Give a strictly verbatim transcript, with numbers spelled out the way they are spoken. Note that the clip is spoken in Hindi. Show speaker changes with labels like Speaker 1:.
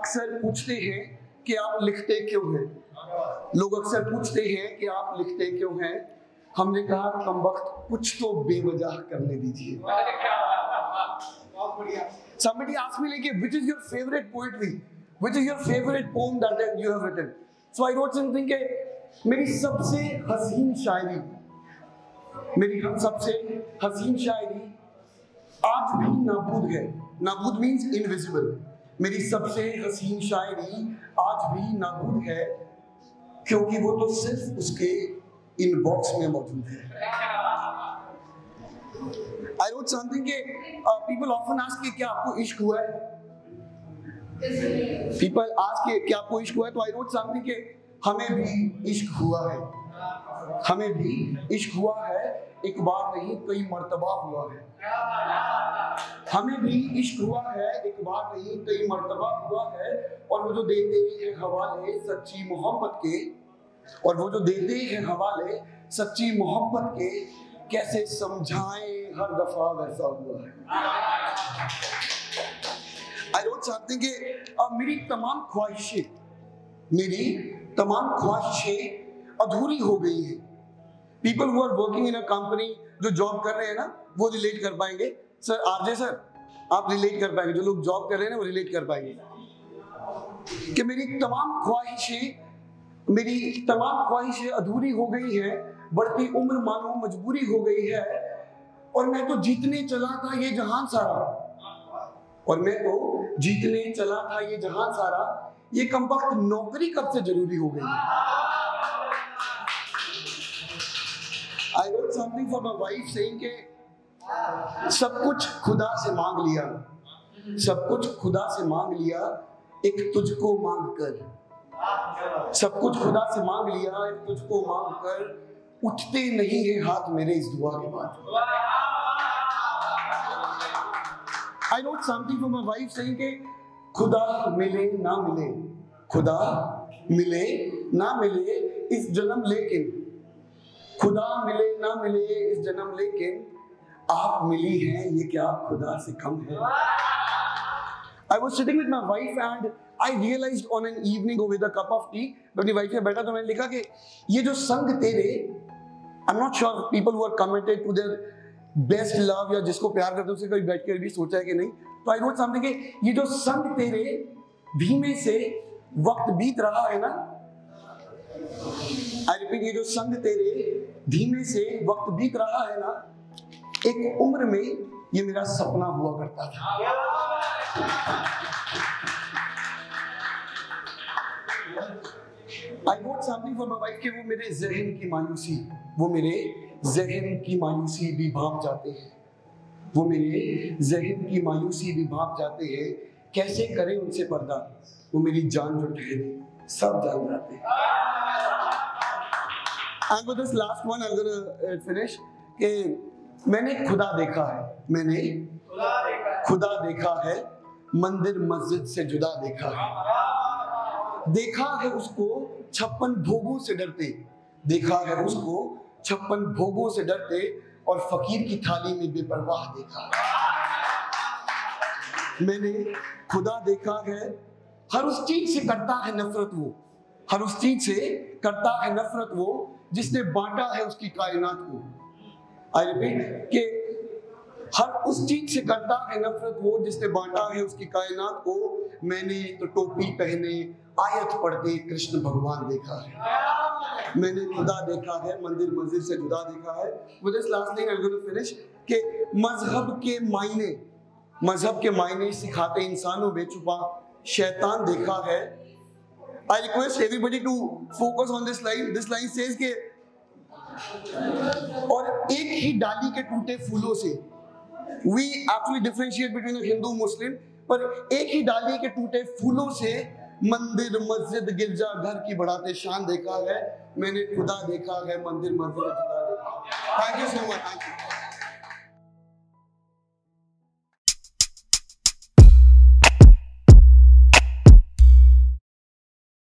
Speaker 1: अक्सर पूछते हैं कि आप लिखते क्यों हैं। लोग अक्सर पूछते हैं कि आप लिखते क्यों हैं। हमने कहा कम वक्त कुछ तो बेवजह करने दीजिए। Somebody asked me like, which is your favorite poetry? Which is your favorite poem that you have written? So I wrote something कि मेरी सबसे हसीन शायरी, मेरी सबसे हसीन शायरी आज भी नाबूद है। नाबूद मीन्स इनविजिबल। मेरी सबसे हसीन शायरी आज भी नाबूद है, क्योंकि वो तो सिर्फ उसके इनबॉक्स में मौजूद है। I wrote something कि uh, people often ask कि क्या आपको इश्क हुआ है? People ask कि क्या आपको इश्क हुआ है? तो I wrote something कि हमें भी इश्क हुआ है, हमें भी इश्क हुआ है, एक बार नहीं कई मर्तबा हुआ है। हमें भी इश्क हुआ है, एक बार नहीं कई मर्तबा हुआ है। और वो जो देते हैं हवाले सच्ची मोहब्बत के, और वो जो देते हैं हवाले सच्ची मोहब्बत के, कैसे समझाएं हर दफा वैसा हुआ है। I wrote something कि अब मेरी तमाम ख्वाहिशें, मेरी तमाम ख्वाहिशें अधूरी हो गई हैं। People who are working in a company, जो जॉब कर रहे हैं ना, वो रिलेट कर पाएंगे। सर आरजे सर आप रिलेट कर पाएंगे, जो लोग जॉब कर रहे हैं ना वो रिलेट कर पाएंगे कि मेरी तमाम ख्वाहिशें मेरी तमाम ख्वाहिशें अधूरी हो गई हैं। बढ़ती उम्र मानो मजबूरी हो गई है, और मैं तो जीतने चला था ये जहां सारा, और मैं तो जीतने चला था ये जहां सारा, ये कमबख्त नौकरी कब से जरूरी हो गई। I wrote something for my wife saying कि सब कुछ खुदा से मांग लिया, सब कुछ खुदा से मांग लिया, एक तुझको मांग कर। सब कुछ खुदा से मांग लिया, एक तुझको मांग कर, उठते नहीं है हाथ मेरे इस दुआ के बाद। I wrote something for my wife saying कि खुदा मिले ना मिले, खुदा मिले ना मिले इस जन्म, लेकिन खुदा मिले ना मिले इस जन्म, लेकिन आप मिली हैं ये क्या खुदा से कम है। I was sitting with my wife and I realized on an evening with a cup of tea, मैं अपनी वाइफ से बैठा तो मैंने लिखा कि ये जो संग तेरे, I'm not sure people who are committed to their best love या जिसको प्यार करते हैं उससे कभी बैठ कर भी सोचा है कि नहीं। तो I wrote something कि ये जो संग तेरे धीमे से वक्त बीत रहा है ना, I repeat, ये जो संग तेरे धीमे से वक्त बीत रहा है ना, एक उम्र में ये मेरा सपना हुआ करता था। I wrote something for my wife कि वो मेरे ज़हन की मायूसी, वो मेरे ज़हन की मायूसी भी भाप जाते हैं, वो मेरे ज़हन की मायूसी भी भाप जाते हैं, कैसे करें उनसे पर्दा, वो मेरी जान जो ठहरे सब जान जाते हैं। And with this last one I'm gonna finish कि मैंने खुदा देखा है, मैंने खुदा देखा है, मंदिर मस्जिद से जुदा देखा है। देखा है उसको छप्पन भोगों से डरते, देखा है उसको छप्पन भोगों से डरते, और फकीर की थाली में बेपरवाह देखा है। मैंने खुदा देखा है, हर उस चीज से करता है नफरत वो, हर उस चीज से करता है नफरत वो, जिसने बांटा है उसकी कायनात को। I repeat कि हर उस चीज से करता है नफरत वो, जिसने बांटा है उसकी कायनात को। मैंने तो टोपी पहने आयत पढ़ते कृष्ण भगवान देखा है। मैंने खुदा देखा है, मंदिर मस्जिद से जुदा देखा है। With this last thing I'm going to finish कि मजहब के मायने, मजहब के मायने सिखाते इंसानों में छुपा शैतान देखा है। I request everybody to focus on this line. This line says कि और एक ही डाली के टूटे फूलों से, we actually differentiate between a Hindu Muslim, पर एक ही डाली के टूटे फूलों से मंदिर मस्जिद गिरजा घर की बढ़ाते शान देखा है। मैंने खुदा देखा है, मंदिर मस्जिद जुदा देखा है। Thank you so much. Thank you.